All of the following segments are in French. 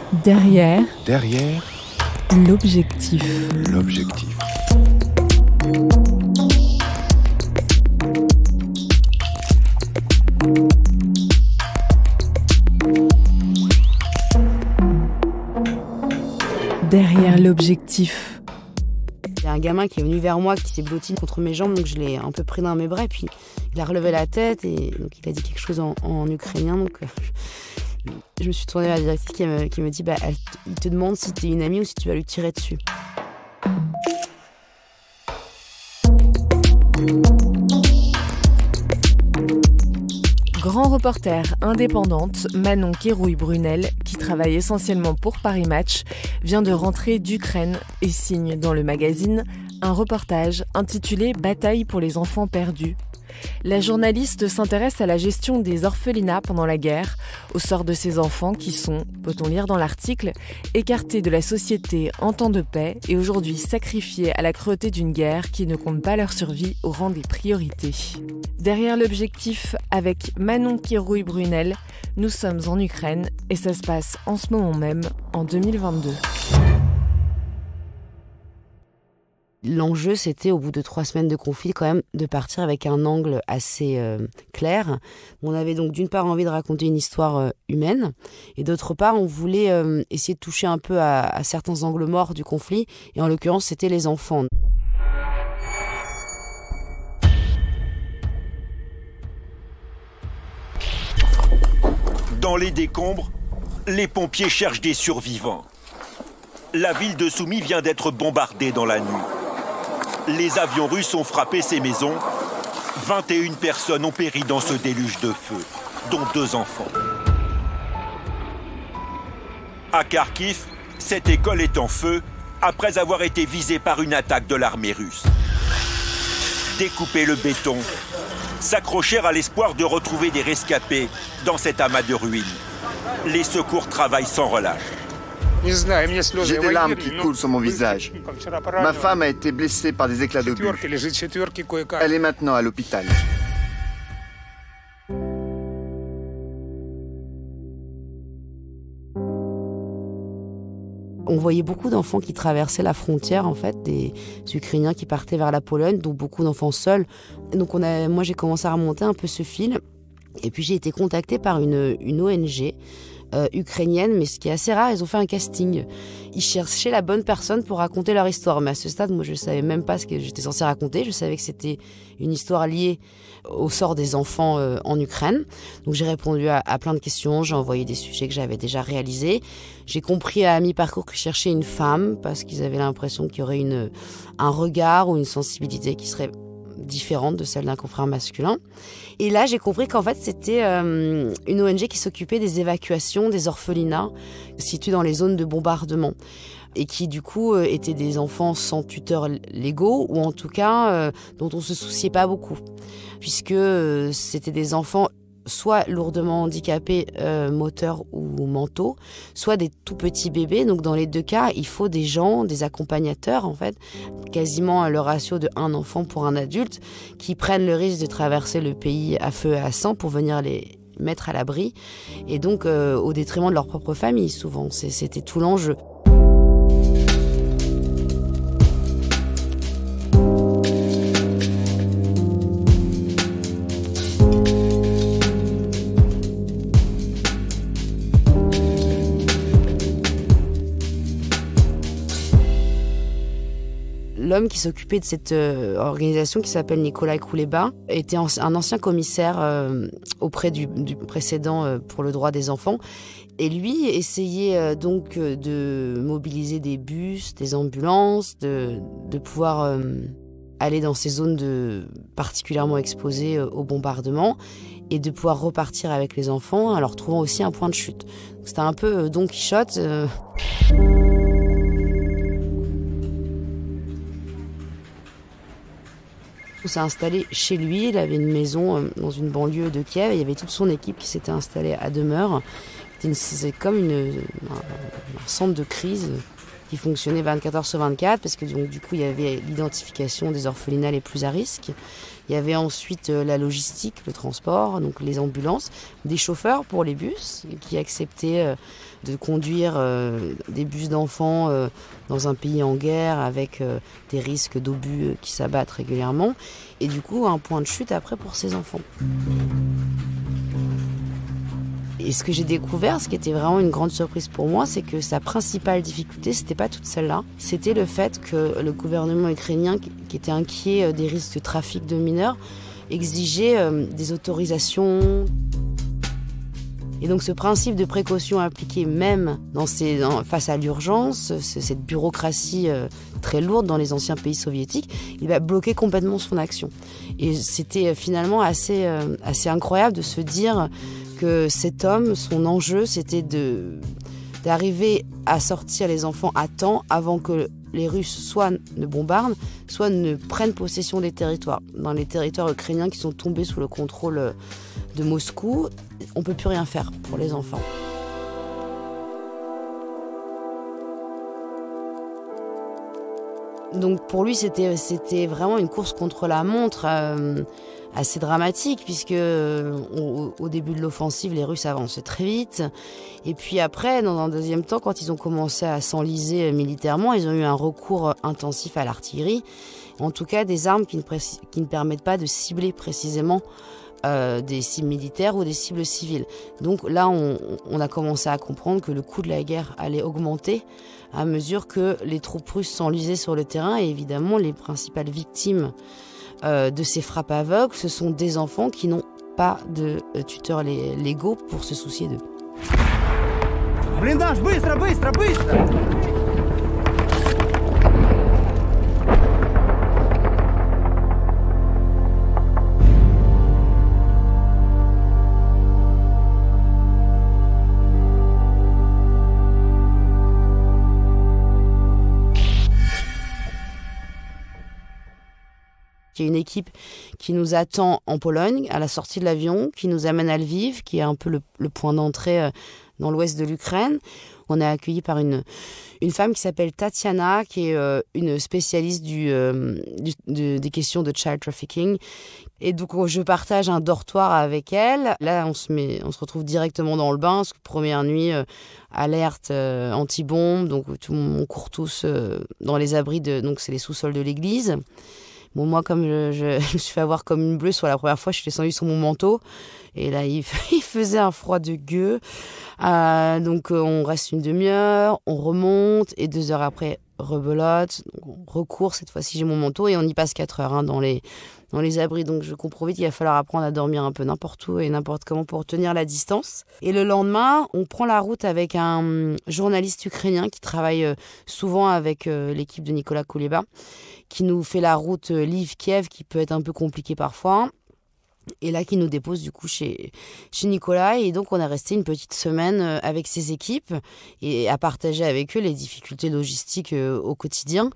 Derrière l'objectif. Derrière l'objectif. Il y a un gamin qui est venu vers moi, qui s'est blotti contre mes jambes, donc je l'ai un peu pris dans mes bras, et puis il a relevé la tête, et donc il a dit quelque chose en ukrainien, donc je me suis tournée vers la directrice qui me dit il te demande si tu es une amie ou si tu vas lui tirer dessus. Grand reporter indépendante, Manon Kérouille-Brunel, qui travaille essentiellement pour Paris Match, vient de rentrer d'Ukraine et signe dans le magazine un reportage intitulé « Bataille pour les enfants perdus ». La journaliste s'intéresse à la gestion des orphelinats pendant la guerre, au sort de ces enfants qui sont, peut-on lire dans l'article, écartés de la société en temps de paix et aujourd'hui sacrifiés à la cruauté d'une guerre qui ne compte pas leur survie au rang des priorités. Derrière l'objectif, avec Manon Kérouille-Brunel, nous sommes en Ukraine et ça se passe en ce moment même, en 2022. L'enjeu, c'était, au bout de 3 semaines de conflit, quand même, de partir avec un angle assez clair. On avait donc d'une part envie de raconter une histoire humaine, et d'autre part, on voulait essayer de toucher un peu à certains angles morts du conflit, et en l'occurrence, c'était les enfants. Dans les décombres, les pompiers cherchent des survivants. La ville de Soumy vient d'être bombardée dans la nuit. Les avions russes ont frappé ces maisons. 21 personnes ont péri dans ce déluge de feu, dont 2 enfants. À Kharkiv, cette école est en feu après avoir été visée par une attaque de l'armée russe. Découper le béton, s'accrocher à l'espoir de retrouver des rescapés dans cet amas de ruines. Les secours travaillent sans relâche. J'ai des larmes qui coulent sur mon visage. Ma femme a été blessée par des éclats d'obus. Elle est maintenant à l'hôpital. On voyait beaucoup d'enfants qui traversaient la frontière, en fait, des Ukrainiens qui partaient vers la Pologne, donc beaucoup d'enfants seuls. Donc moi, j'ai commencé à remonter un peu ce fil. Et puis j'ai été contactée par une ONG ukrainienne, mais ce qui est assez rare, ils ont fait un casting. Ils cherchaient la bonne personne pour raconter leur histoire. Mais à ce stade, moi, je ne savais même pas ce que j'étais censée raconter. Je savais que c'était une histoire liée au sort des enfants en Ukraine. Donc j'ai répondu à plein de questions, j'ai envoyé des sujets que j'avais déjà réalisés. J'ai compris à mi-parcours qu'ils cherchaient une femme parce qu'ils avaient l'impression qu'il y aurait un regard ou une sensibilité qui serait différente de celle d'un confrère masculin. Et là, j'ai compris qu'en fait, c'était une ONG qui s'occupait des évacuations des orphelinats situés dans les zones de bombardement et qui, du coup, étaient des enfants sans tuteurs légaux ou en tout cas dont on se souciait pas beaucoup puisque c'était des enfants soit lourdement handicapés moteurs ou mentaux, soit des tout petits bébés. Donc dans les 2 cas, il faut des gens, des accompagnateurs en fait, quasiment le ratio de 1 enfant pour un adulte, qui prennent le risque de traverser le pays à feu et à sang pour venir les mettre à l'abri, et donc au détriment de leur propre famille souvent. C'était tout l'enjeu. L'homme qui s'occupait de cette organisation, qui s'appelle Nikolai Kouleba, était un ancien commissaire auprès du précédent pour le droit des enfants. Et lui essayait donc de mobiliser des bus, des ambulances, de pouvoir aller dans ces zones particulièrement exposées au bombardement et de pouvoir repartir avec les enfants en leur trouvant aussi un point de chute. C'était un peu Don Quichotte. On s'est installé chez lui, il avait une maison dans une banlieue de Kiev, il y avait toute son équipe qui s'était installée à demeure. C'est comme un centre de crise qui fonctionnait 24 heures sur 24 parce que donc, du coup il y avait l'identification des orphelinats les plus à risque. Il y avait ensuite la logistique, le transport, donc les ambulances, des chauffeurs pour les bus qui acceptaient de conduire des bus d'enfants dans un pays en guerre avec des risques d'obus qui s'abattent régulièrement. Et du coup, un point de chute après pour ces enfants. Et ce que j'ai découvert, ce qui était vraiment une grande surprise pour moi, c'est que sa principale difficulté, c'était pas toute celle-là. C'était le fait que le gouvernement ukrainien, qui était inquiet des risques de trafic de mineurs, exigeait des autorisations. Et donc ce principe de précaution appliqué même face à l'urgence, cette bureaucratie très lourde dans les anciens pays soviétiques, il va bloquer complètement son action. Et c'était finalement assez incroyable de se dire que cet homme, son enjeu, c'était d'arriver à sortir les enfants à temps avant que les Russes soit ne bombardent, soit ne prennent possession des territoires. Dans les territoires ukrainiens qui sont tombés sous le contrôle de Moscou, on ne peut plus rien faire pour les enfants. Donc pour lui, c'était vraiment une course contre la montre assez dramatique puisque au début de l'offensive, les Russes avançaient très vite. Et puis après, dans un deuxième temps, quand ils ont commencé à s'enliser militairement, ils ont eu un recours intensif à l'artillerie. En tout cas, des armes qui ne permettent pas de cibler précisément des cibles militaires ou des cibles civiles. Donc là, on a commencé à comprendre que le coût de la guerre allait augmenter à mesure que les troupes russes s'enlisaient sur le terrain. Et évidemment, les principales victimes de ces frappes aveugles, ce sont des enfants qui n'ont pas de tuteurs légaux pour se soucier d'eux. Blindage, быстро, быстро, быстро! Il y a une équipe qui nous attend en Pologne, à la sortie de l'avion, qui nous amène à Lviv, qui est un peu le point d'entrée dans l'ouest de l'Ukraine. On est accueillis par une femme qui s'appelle Tatiana, qui est une spécialiste des questions de child trafficking. Et donc, je partage un dortoir avec elle. Là, on se retrouve directement dans le bain, parce que première nuit, alerte anti-bombe. Donc, on court tous dans les abris, donc c'est les sous-sols de l'église. Bon, moi, comme je me suis fait avoir comme une bleue sur la première fois, je suis descendue sur mon manteau. Et là, il faisait un froid de gueux. Donc, on reste une demi-heure, on remonte. Et 2 heures après, rebelote. Donc, on recourt. Cette fois-ci, j'ai mon manteau. Et on y passe 4 heures dans les abris. Donc, je comprends vite qu'il va falloir apprendre à dormir un peu n'importe où et n'importe comment pour tenir la distance. Et le lendemain, on prend la route avec un journaliste ukrainien qui travaille souvent avec l'équipe de Nicolas Kouleba, qui nous fait la route Lviv-Kiev, qui peut être un peu compliquée parfois. Et là, qui nous dépose du coup chez Nicolas. Et donc, on est resté une petite semaine avec ses équipes et à partager avec eux les difficultés logistiques au quotidien.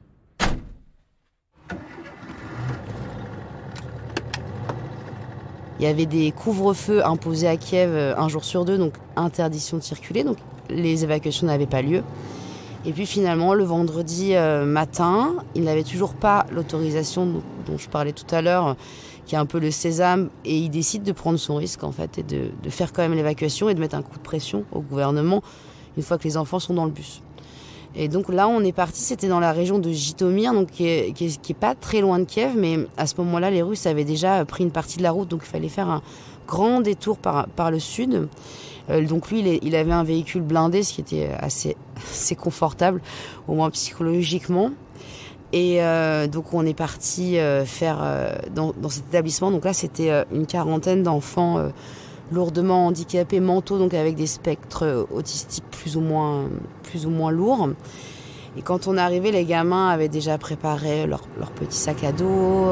Il y avait des couvre-feux imposés à Kiev 1 jour sur 2, donc interdiction de circuler. Donc, les évacuations n'avaient pas lieu. Et puis finalement, le vendredi matin, il n'avait toujours pas l'autorisation dont je parlais tout à l'heure, qui est un peu le sésame, et il décide de prendre son risque en fait, et de faire quand même l'évacuation et de mettre un coup de pression au gouvernement une fois que les enfants sont dans le bus. Et donc là, on est parti, c'était dans la région de Jitomir, donc qui est pas très loin de Kiev, mais à ce moment-là, les Russes avaient déjà pris une partie de la route, donc il fallait faire un grand détour par le sud. Donc lui, il avait un véhicule blindé, ce qui était assez confortable, au moins psychologiquement. Et donc on est parti faire dans cet établissement. Donc là, c'était une quarantaine d'enfants lourdement handicapés mentaux, donc avec des spectres autistiques plus ou moins lourds. Et quand on est arrivé, les gamins avaient déjà préparé leur petit sac à dos.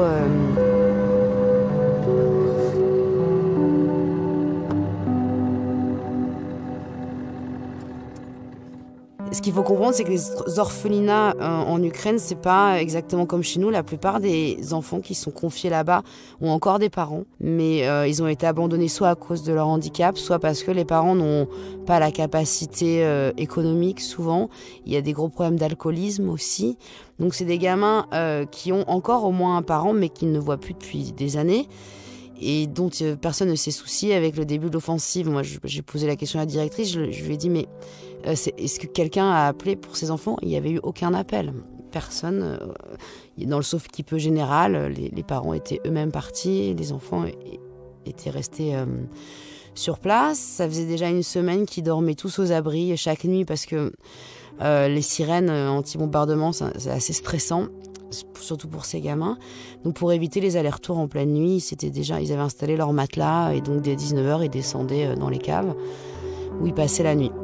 Ce qu'il faut comprendre, c'est que les orphelinats en Ukraine, c'est pas exactement comme chez nous. La plupart des enfants qui sont confiés là-bas ont encore des parents, mais ils ont été abandonnés soit à cause de leur handicap, soit parce que les parents n'ont pas la capacité économique souvent. Il y a des gros problèmes d'alcoolisme aussi. Donc c'est des gamins qui ont encore au moins un parent, mais qui ne voient plus depuis des années, et dont personne ne s'est soucié avec le début de l'offensive. Moi, j'ai posé la question à la directrice, je lui ai dit, mais est-ce que quelqu'un a appelé pour ses enfants? Il n'y avait eu aucun appel. Personne. Dans le sauf-qui-peut général, les parents étaient eux-mêmes partis, les enfants étaient restés sur place. Ça faisait déjà une semaine qu'ils dormaient tous aux abris chaque nuit parce que les sirènes anti-bombardement, c'est assez stressant, surtout pour ces gamins. Donc pour éviter les allers-retours en pleine nuit, ils avaient installé leur matelas et donc dès 19h, ils descendaient dans les caves où ils passaient la nuit.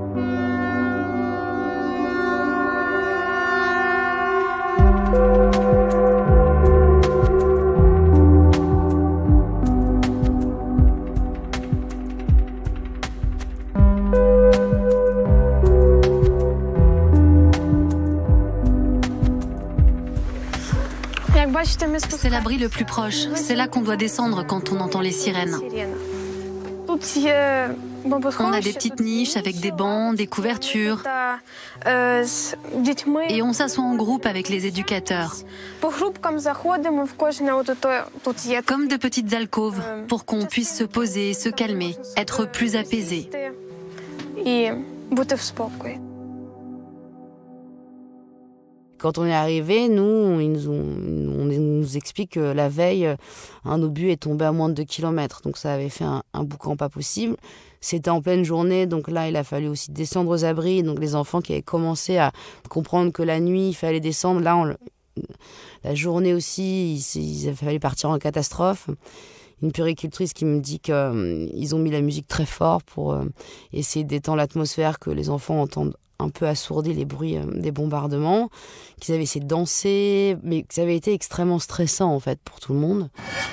C'est l'abri le plus proche. C'est là qu'on doit descendre quand on entend les sirènes. On a des petites niches avec des bancs, des couvertures. Et on s'assoit en groupe avec les éducateurs. Comme de petites alcôves, pour qu'on puisse se poser, se calmer, être plus apaisé. Quand on est arrivé, on nous explique que la veille, un obus est tombé à moins de 2 km. Donc ça avait fait un boucan pas possible. C'était en pleine journée, donc là, il a fallu aussi descendre aux abris. Donc les enfants qui avaient commencé à comprendre que la nuit, il fallait descendre. Là, la journée aussi, il a fallu partir en catastrophe. Une puéricultrice qui me dit qu'ils ont mis la musique très fort pour essayer d'étendre l'atmosphère, que les enfants entendent un peu assourdi les bruits des bombardements, qu'ils avaient essayé de danser, mais que ça avait été extrêmement stressant en fait pour tout le monde.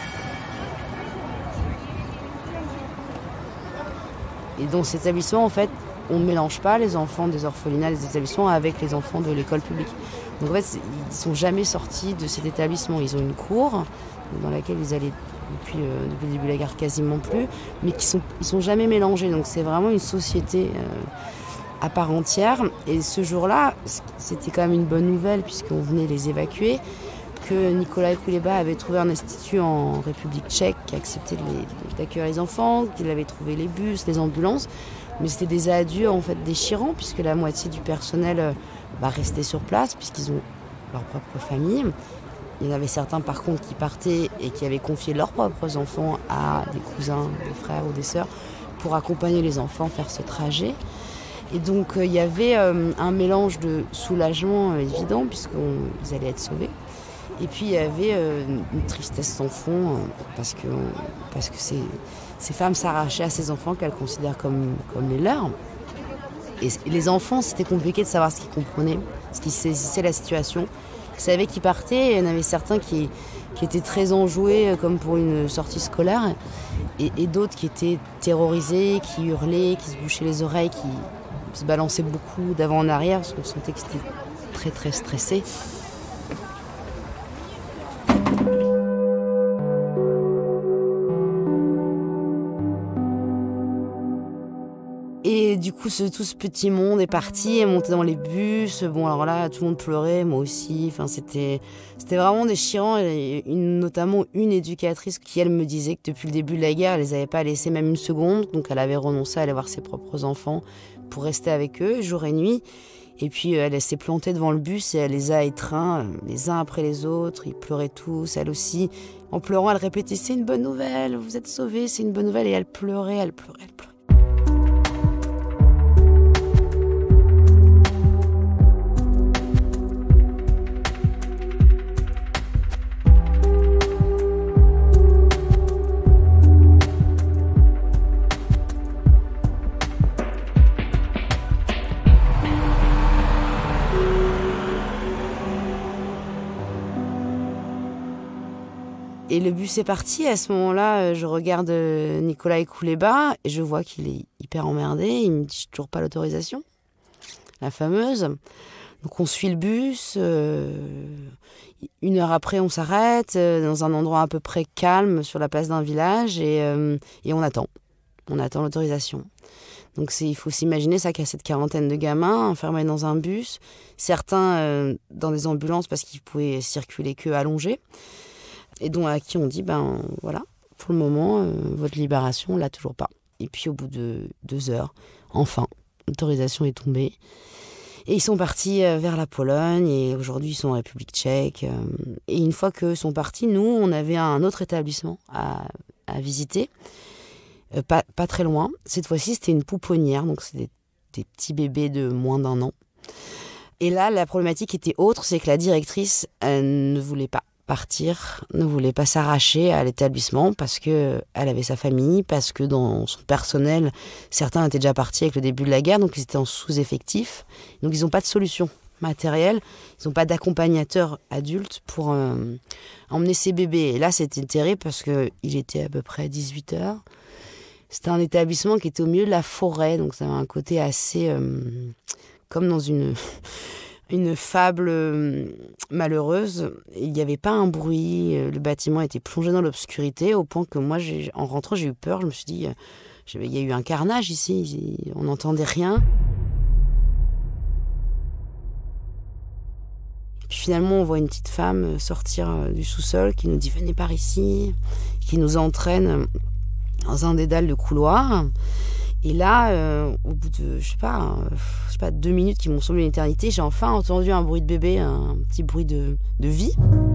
Et dans cet établissement, en fait, on ne mélange pas les enfants des orphelinats, des établissements avec les enfants de l'école publique. Donc en fait, ils ne sont jamais sortis de cet établissement. Ils ont une cour dans laquelle ils allaient depuis le début de la guerre quasiment plus, mais ils sont jamais mélangés. Donc c'est vraiment une société à part entière. Et ce jour-là, c'était quand même une bonne nouvelle puisqu'on venait les évacuer, que Nikolaï Kouleba avait trouvé un institut en République tchèque qui acceptait d'accueillir les enfants, qu'il avait trouvé les bus, les ambulances. Mais c'était des adieux en fait déchirants puisque la moitié du personnel restait sur place puisqu'ils ont leur propre famille. Il y en avait certains par contre qui partaient et qui avaient confié leurs propres enfants à des cousins, des frères ou des sœurs pour accompagner les enfants faire ce trajet. Et donc il y avait un mélange de soulagement évident puisqu'ils allaient être sauvés. Et puis il y avait une tristesse sans fond parce que ces femmes s'arrachaient à ces enfants qu'elles considèrent comme les leurs. Et les enfants, c'était compliqué de savoir ce qu'ils comprenaient, ce qu'ils saisissaient la situation. Ils savaient qu'ils partaient et il y en avait certains qui étaient très enjoués comme pour une sortie scolaire et d'autres qui étaient terrorisés, qui hurlaient, qui se bouchaient les oreilles, qui se balançaient beaucoup d'avant en arrière parce qu'on sentait qu'ils étaient très très stressés. Et du coup, tout ce petit monde est parti, est monté dans les bus. Bon, alors là, tout le monde pleurait, moi aussi. Enfin, c'était vraiment déchirant. Et notamment une éducatrice qui, elle, me disait que depuis le début de la guerre, elle les avait pas laissés même une seconde. Donc, elle avait renoncé à aller voir ses propres enfants pour rester avec eux, jour et nuit. Et puis, elle s'est plantée devant le bus et elle les a étreints, les uns après les autres. Ils pleuraient tous, elle aussi. En pleurant, elle répétait « C'est une bonne nouvelle, vous êtes sauvés, c'est une bonne nouvelle. » Et elle pleurait, elle pleurait, elle pleurait. Et le bus est parti. À ce moment-là, je regarde Nikolaï Kouleba et je vois qu'il est hyper emmerdé. Il me dit « J'ai toujours pas l'autorisation ». la fameuse. Donc on suit le bus, 1 heure après on s'arrête dans un endroit à peu près calme sur la place d'un village et on attend. On attend l'autorisation. Donc il faut s'imaginer ça qu'il y a cette quarantaine de gamins enfermés dans un bus, certains dans des ambulances parce qu'ils pouvaient circuler que allongés, et dont à qui on dit voilà, pour le moment votre libération on l'a toujours pas. Et puis au bout de 2 heures, enfin, l'autorisation est tombée. Et ils sont partis vers la Pologne et aujourd'hui ils sont en République tchèque. Et une fois qu'ils sont partis, nous on avait un autre établissement à visiter, pas très loin. Cette fois-ci c'était une pouponnière, donc c'est des petits bébés de moins d'1 an. Et là la problématique était autre, c'est que la directrice elle ne voulait pas partir, ne voulait pas s'arracher à l'établissement parce qu'elle avait sa famille, parce que dans son personnel, certains étaient déjà partis avec le début de la guerre, donc ils étaient en sous-effectif. Donc ils n'ont pas de solution matérielle, ils n'ont pas d'accompagnateur adulte pour emmener ces bébés. Et là, c'était terrible parce qu'il était à peu près 18h. C'était un établissement qui était au milieu de la forêt, donc ça avait un côté assez... comme dans une fable malheureuse. Il n'y avait pas un bruit, le bâtiment était plongé dans l'obscurité au point que moi, en rentrant, j'ai eu peur. Je me suis dit, il y a eu un carnage ici, on n'entendait rien. Puis finalement, on voit une petite femme sortir du sous-sol qui nous dit « Venez par ici », qui nous entraîne dans un dédale de couloir. Et là, au bout de, je sais pas, 2 minutes qui m'ont semblé une éternité, j'ai enfin entendu un bruit de bébé, un petit bruit de vie.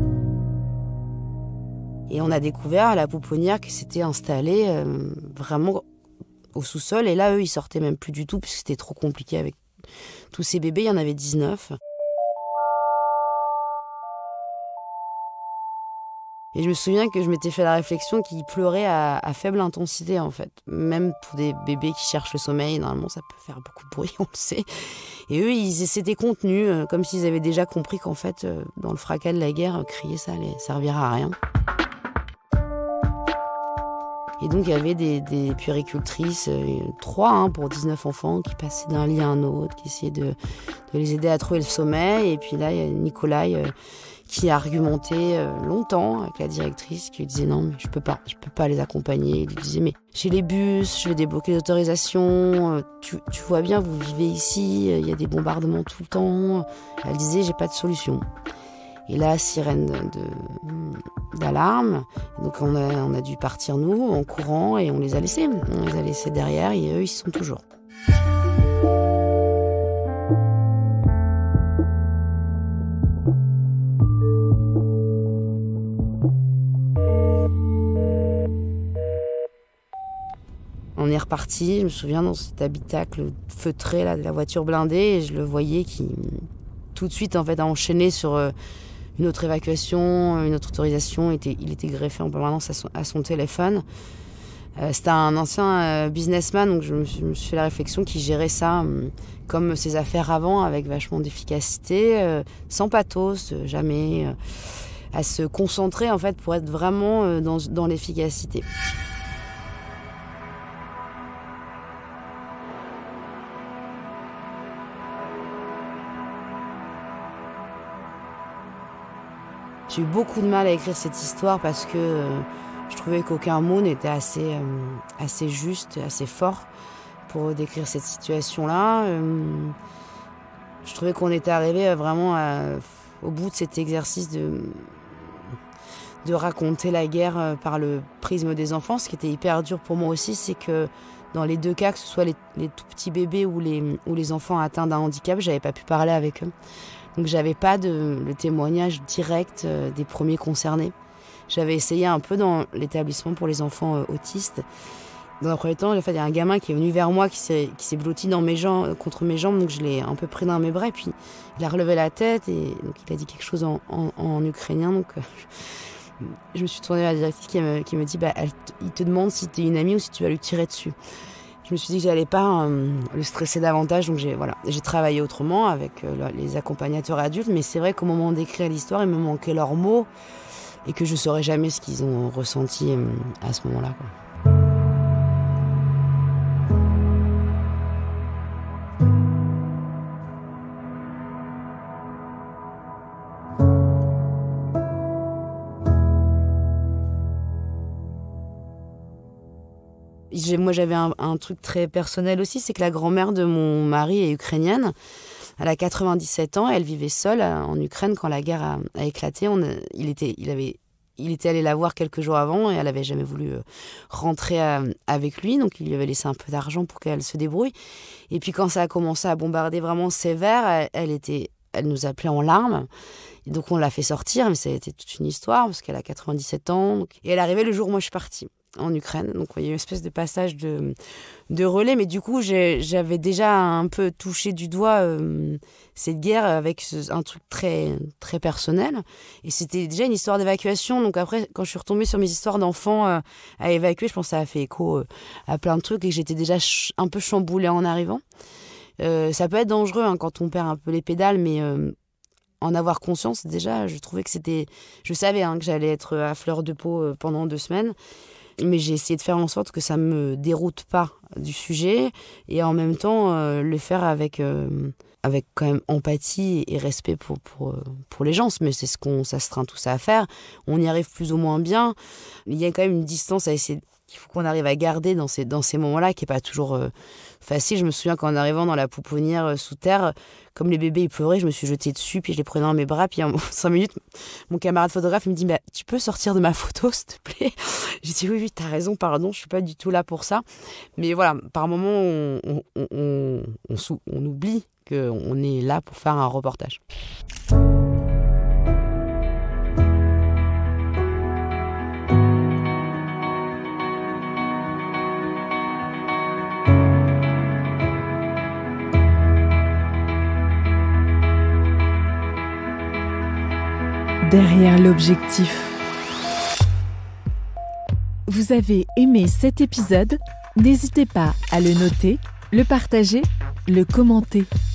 Et on a découvert à la pouponnière qui s'était installée vraiment au sous-sol. Et là, eux, ils sortaient même plus du tout, puisque c'était trop compliqué avec tous ces bébés. Il y en avait 19. Et je me souviens que je m'étais fait la réflexion qu'ils pleuraient à faible intensité, en fait. Même pour des bébés qui cherchent le sommeil, normalement, ça peut faire beaucoup de bruit, on le sait. Et eux, ils s'étaient contenus, comme s'ils avaient déjà compris qu'en fait, dans le fracas de la guerre, crier, ça allait servir à rien. Et donc, il y avait des puéricultrices, 3 pour 19 enfants, qui passaient d'un lit à un autre, qui essayaient de les aider à trouver le sommeil. Et puis là, il y a Nikolai qui a argumenté longtemps avec la directrice, qui lui disait non, mais je peux pas les accompagner. Il lui disait mais j'ai les bus, je vais débloquer les autorisations, tu vois bien, vous vivez ici, il y a des bombardements tout le temps. Elle disait j'ai pas de solution. Et là, sirène d'alarme. Donc on a dû partir nous en courant et on les a laissés. On les a laissés derrière et eux ils y sont toujours. On est reparti, je me souviens, dans cet habitacle feutré là, de la voiture blindée, et je le voyais qui, tout de suite, en fait, a enchaîné sur une autre évacuation, une autre autorisation. Il était greffé en permanence à son téléphone. C'était un ancien businessman, donc je me suis fait la réflexion qu'il gérait ça comme ses affaires avant, avec vachement d'efficacité, sans pathos, jamais, à se concentrer, en fait, pour être vraiment dans l'efficacité. J'ai eu beaucoup de mal à écrire cette histoire parce que je trouvais qu'aucun mot n'était assez juste, assez fort pour décrire cette situation-là. Je trouvais qu'on était arrivé vraiment au bout de cet exercice de raconter la guerre par le prisme des enfants. Ce qui était hyper dur pour moi aussi, c'est que dans les 2 cas, que ce soit les tout petits bébés ou les enfants atteints d'un handicap, j'avais pas pu parler avec eux. Donc j'avais pas le témoignage direct des premiers concernés. J'avais essayé un peu dans l'établissement pour les enfants autistes. Dans un premier temps, en fait, il y a un gamin qui est venu vers moi, qui s'est blotti contre mes jambes, donc je l'ai un peu pris dans mes bras, et puis il a relevé la tête, et donc il a dit quelque chose en ukrainien, donc je me suis tournée vers la directrice qui me dit il te demande si tu es une amie ou si tu vas lui tirer dessus. Je me suis dit que j'allais pas le stresser davantage, donc j'ai travaillé autrement avec les accompagnateurs adultes, mais c'est vrai qu'au moment d'écrire l'histoire, il me manquait leurs mots et que je saurais jamais ce qu'ils ont ressenti à ce moment-là, quoi. Moi, j'avais un truc très personnel aussi, c'est que la grand-mère de mon mari est ukrainienne. Elle a 97 ans, elle vivait seule en Ukraine quand la guerre a éclaté. Il était allé la voir quelques jours avant et elle n'avait jamais voulu rentrer avec lui. Donc, il lui avait laissé un peu d'argent pour qu'elle se débrouille. Et puis, quand ça a commencé à bombarder vraiment sévère, elle nous appelait en larmes. Et donc, on l'a fait sortir, mais ça a été toute une histoire parce qu'elle a 97 ans. Et elle arrivait le jour où moi, je suis partie en Ukraine. Donc, il y a eu une espèce de passage de relais. Mais du coup, j'avais déjà un peu touché du doigt cette guerre avec un truc très, très personnel. Et c'était déjà une histoire d'évacuation. Donc après, quand je suis retombée sur mes histoires d'enfants à évacuer, je pense que ça a fait écho à plein de trucs et que j'étais déjà un peu chamboulée en arrivant. Ça peut être dangereux quand on perd un peu les pédales, mais en avoir conscience, déjà, je trouvais que c'était... Je savais que j'allais être à fleur de peau pendant 2 semaines. Mais j'ai essayé de faire en sorte que ça ne me déroute pas du sujet et en même temps le faire avec quand même empathie et respect pour les gens. Mais c'est ce qu'on s'astreint tous à faire. On y arrive plus ou moins bien. Il y a quand même une distance à essayer qu'il faut qu'on arrive à garder dans ces moments-là qui n'est pas toujours facile. Je me souviens qu'en arrivant dans la pouponnière sous terre, comme les bébés ils pleuraient, je me suis jetée dessus, puis je les prenais dans mes bras. Puis en 5 minutes, mon camarade photographe me dit « Tu peux sortir de ma photo, s'il te plaît ?» J'ai dit « Oui, t'as raison, pardon, je suis pas du tout là pour ça. » Mais voilà, par moments, on oublie qu'on est là pour faire un reportage. Derrière l'objectif. Vous avez aimé cet épisode ? N'hésitez pas à le noter, le partager, le commenter.